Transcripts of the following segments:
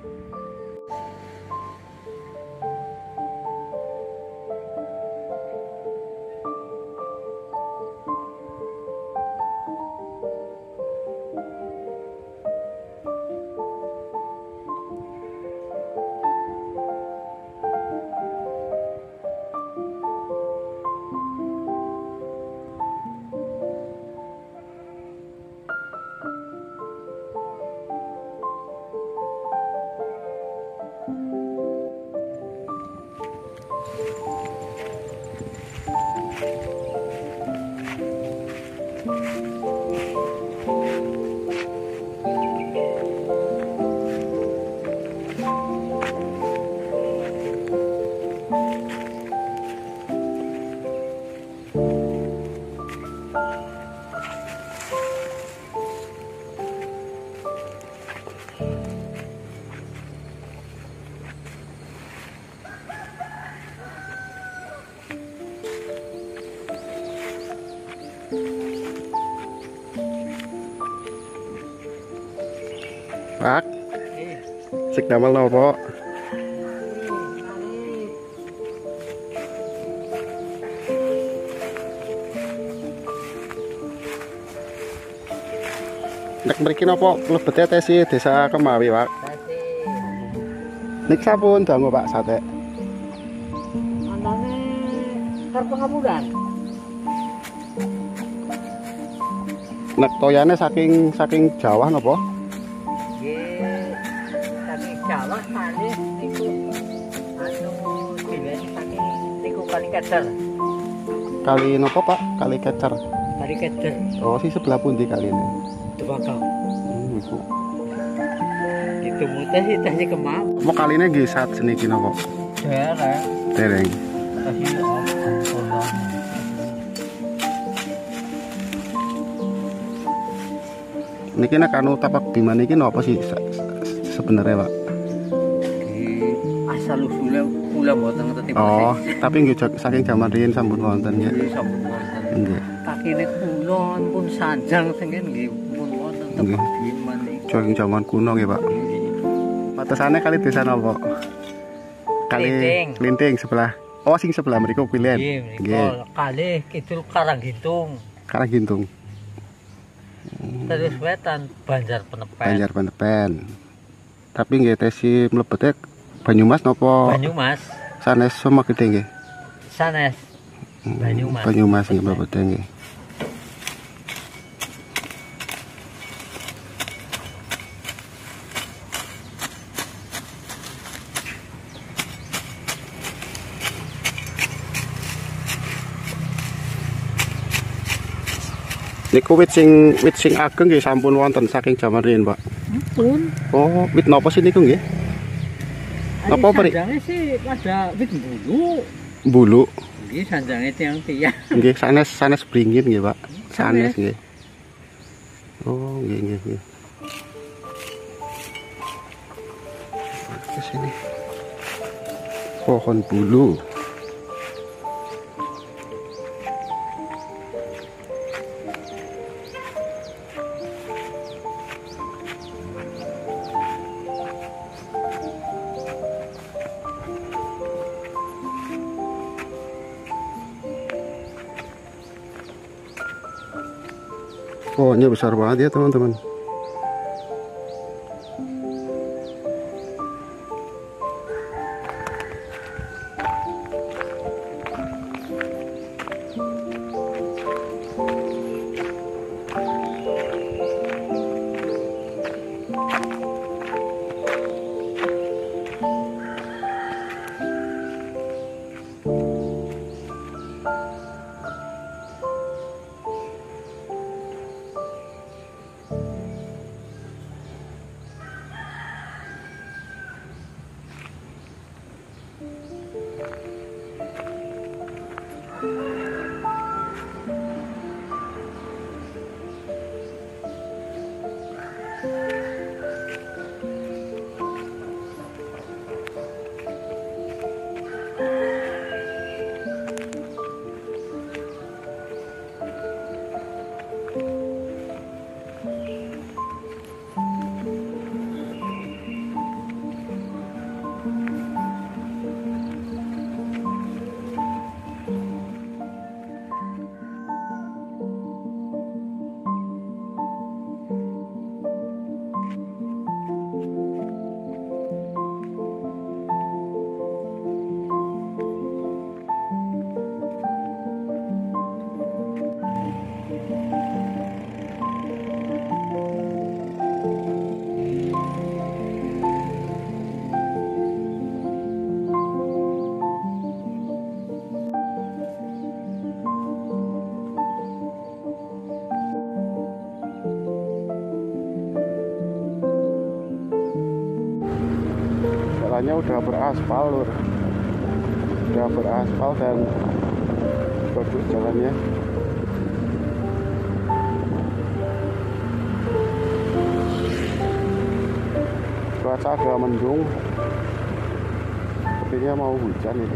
Pak, sik damel nopo? Nek mriki napa mlebete tesi Desa Kemawi, Pak? Nek sampun dangu Pak sate. Andane karep pengamuran. Nek toyane saking Jawa napa? Nggih, saking Jawa kalih niku dileni saking niku Kali Keter. Kali napa, Pak? Kali Kecer. Kali Keter. Oh, si sebelah pundi kali ini? Tebakau. Iku. Itu muteh sih teh Kemang. Apa kaline nggih sat seniki napa? Dereng. Dereng. Kasih Allah. Niki nek anu tapak bima niki napa sih sebenarnya, Pak? Asal usule kula mboten ngerti. Oh, tapi nggih saking jaman riyin sampun wonten ya. Sampun wonten. Nggih. Kakine kula pun sanjang sengken nggih pun wonten Nggih. tempat bima niki. Saking jaman kuno nggih, Pak. Batasane kali desa napa? Kali Linting sebelah. Oh, sing sebelah mriku kulian. Nggih, kali kidul Karanggintung. Karanggintung. Terus wetan Banjar Penepen. Banjar Penepen. Tapi nggih tesi mlebete Banyumas napa? Banyumas. Sanes Sumegede nggih. Sanes. Banyumas. Banyumas nggih mlebete nggih. Niku wit sing ageng nggih sampun wonten saking jaman riyin, Pak. Pun. Oh, wit napa sih niku nggih? Napa peri? Sanjange sih pada wit bulu. Bulu. Nggih sanjange tiang-tiang. Nggih sanes bringin nggih, Pak. Sanes nggih. Oh, nggih. Ke sini. Pohon bulu. Pohonnya besar banget ya teman-teman. jalannya udah beraspal lur, udah beraspal dan bagus jalannya. Cuaca agak mendung, sepertinya mau hujan ini.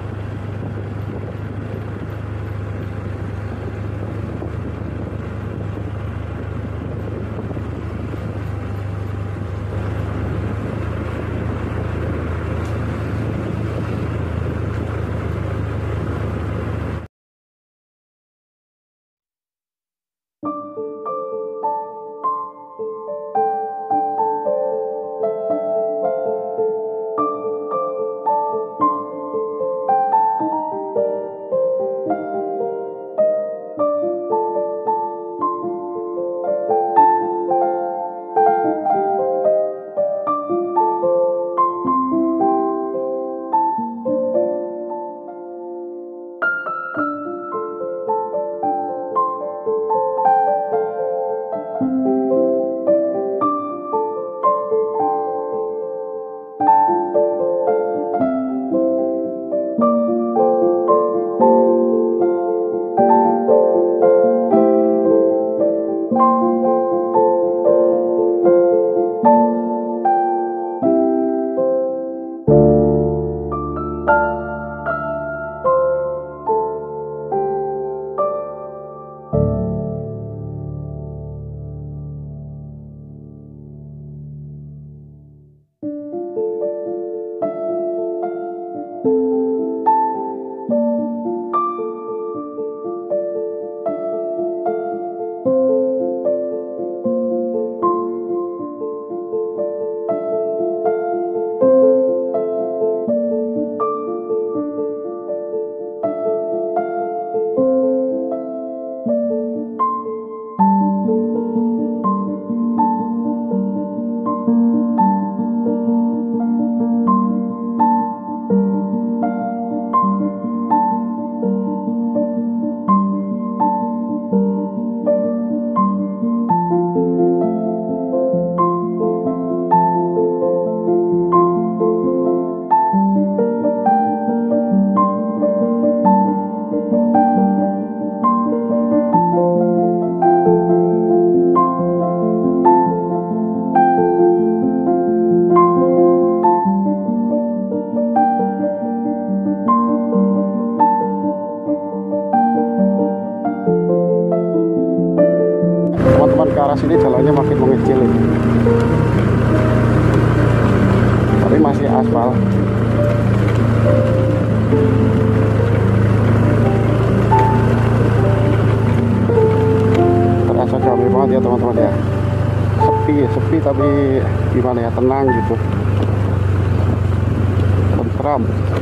Ke arah sini jalannya makin mengecil ini. Tapi masih aspal. Terasa damai banget ya teman-teman ya. Sepi tapi gimana ya, tenang gitu. Tentram.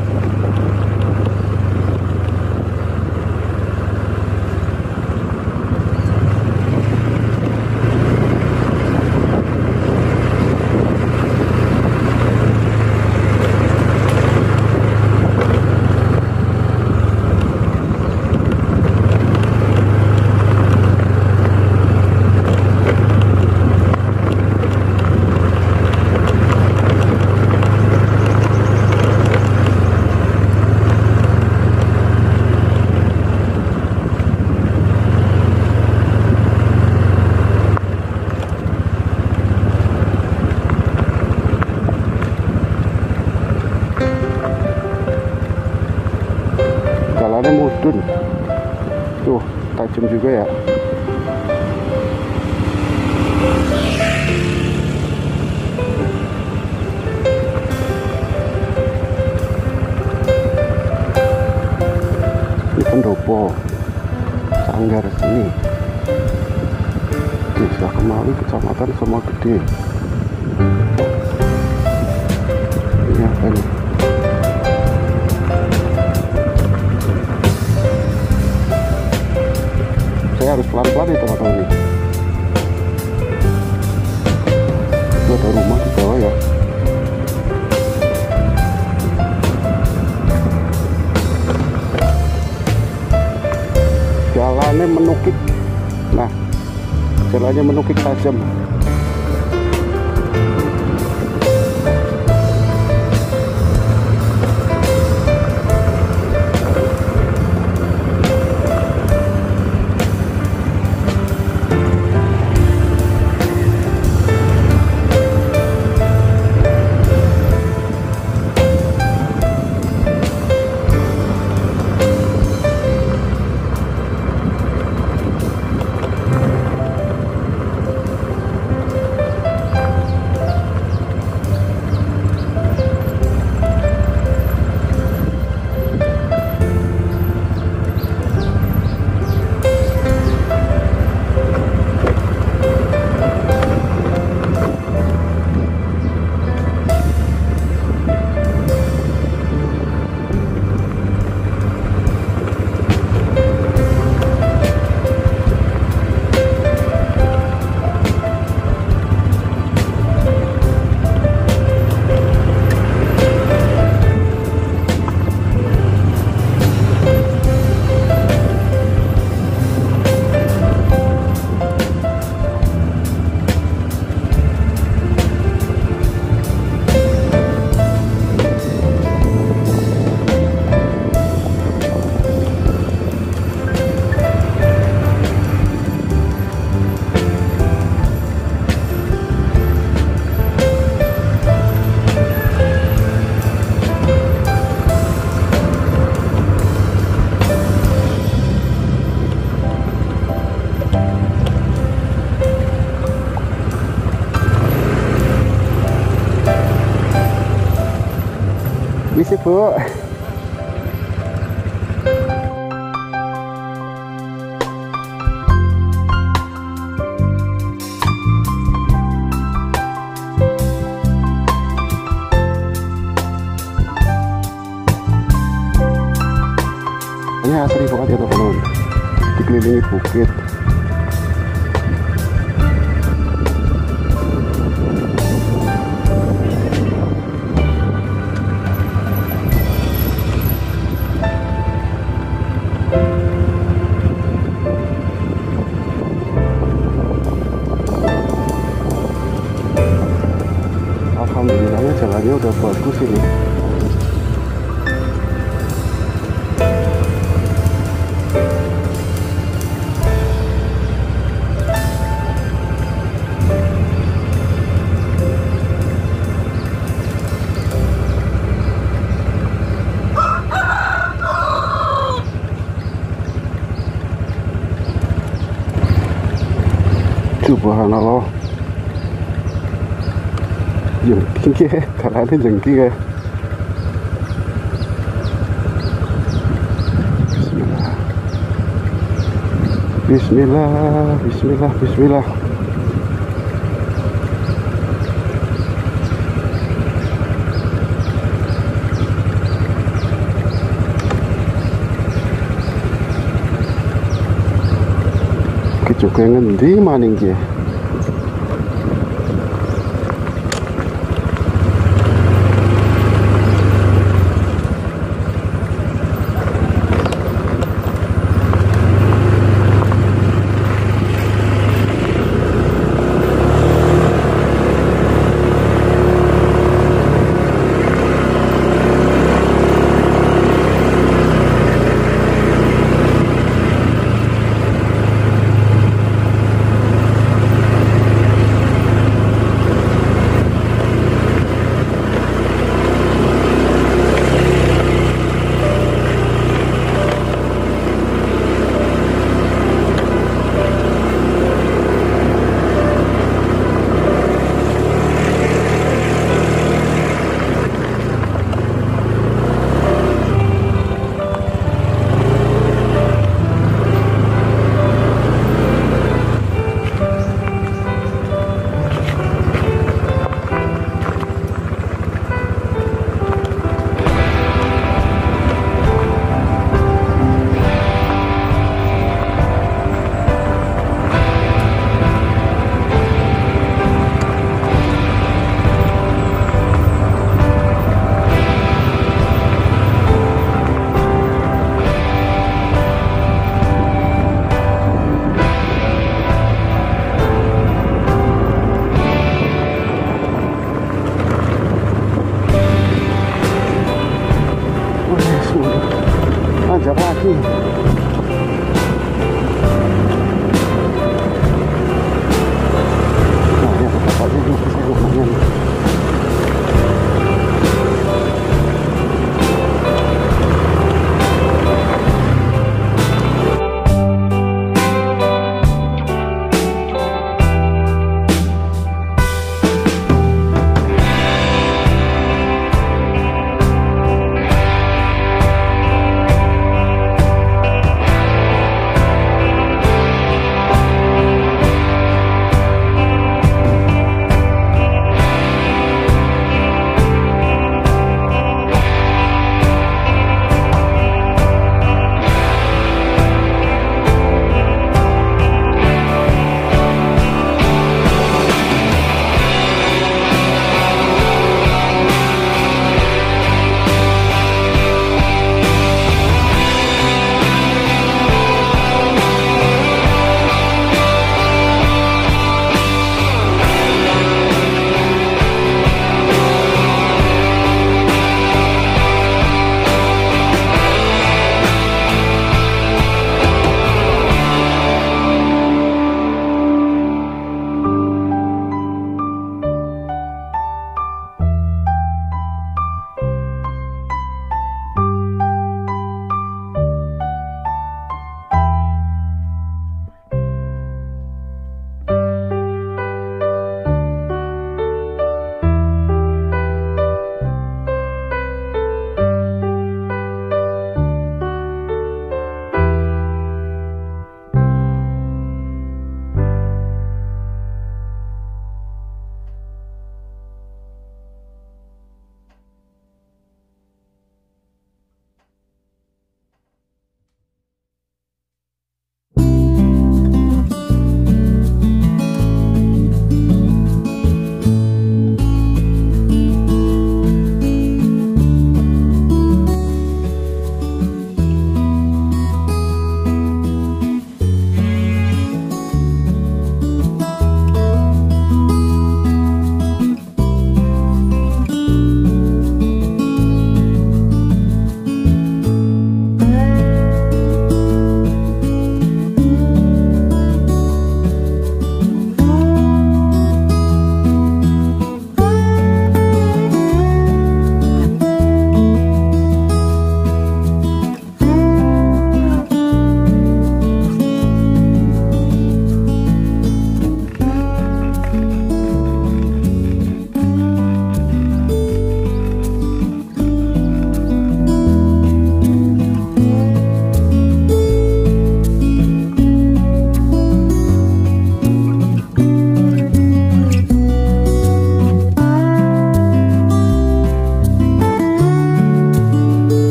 Mudun tuh, tajam juga ya. Ini pendopo Sanggar sini, Desa Kemawi, Kecamatan Semogede. Ini apa nih? Saya harus pelan-pelan ya teman-teman nih. Itu ada rumah di bawah ya. Jalannya menukik. Nah, jalannya menukik tajam. Misi Bu. Ini asri banget ya teman-teman, dikelilingi bukit. Alhamdulillahnya jalannya udah bagus ini. Subhanallah. Jengking ya, caranya jengking ya. Bismillah. Bismillah, bismillah, bismillah. Kita juga ngendi maning ya.